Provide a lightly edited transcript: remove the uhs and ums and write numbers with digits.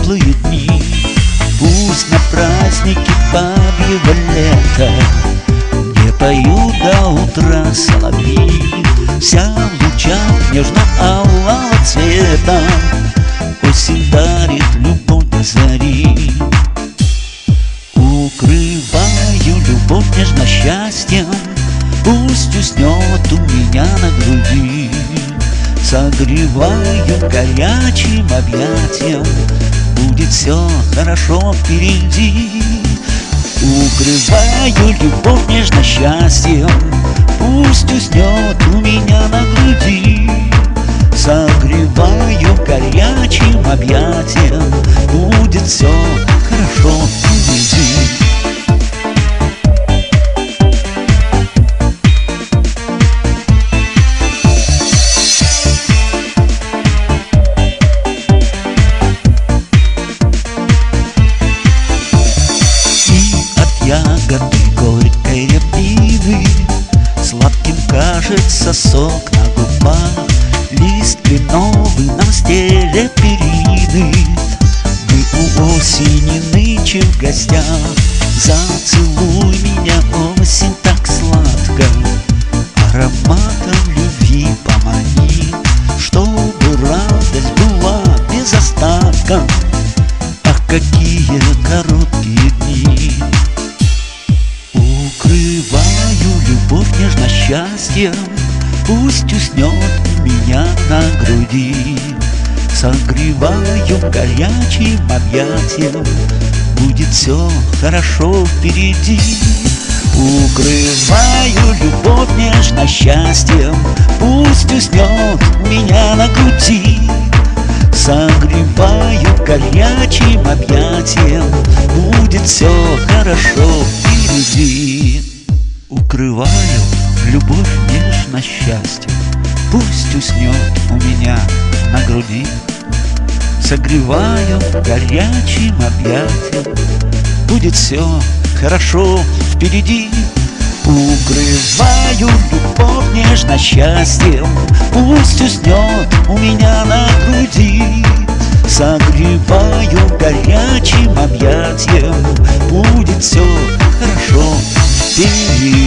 теплые дни. Пусть на празднике бабьего лета не поют до утра соловьи, вся в лучах нежно-алого цвета осень дарит любовь до зари. Укрываю любовь нежно счастьем, пусть уснет у меня на груди. Согреваю горячим объятием, будет все хорошо впереди. Укрываю любовь нежно счастьем, пусть уснет у меня на груди. Согреваю горячим объятием, будет все хорошо впереди. Ягоды горькой рябины, сладким кажется сок на губах. Лист кленовый нам стелет перины, мы у осени нынче в гостях. Зацелуй меня, осень, так сладко, ароматом любви помани, чтобы радость была без остатка. Ах, какие короткие дни! Укрываю любовь нежно счастьем, пусть уснет у меня на груди. Согреваю горячим объятием, будет все хорошо впереди. Укрываю любовь нежно счастьем, пусть уснет у меня на груди. Согреваю горячим объятием, будет все хорошо впереди. Укрываю любовь нежно счастьем, пусть уснет у меня на груди. Согреваю горячим объятием, будет все хорошо впереди. Укрываю любовь нежно счастьем, пусть уснет у меня на груди. Согреваю горячим объятием, будет все хорошо впереди.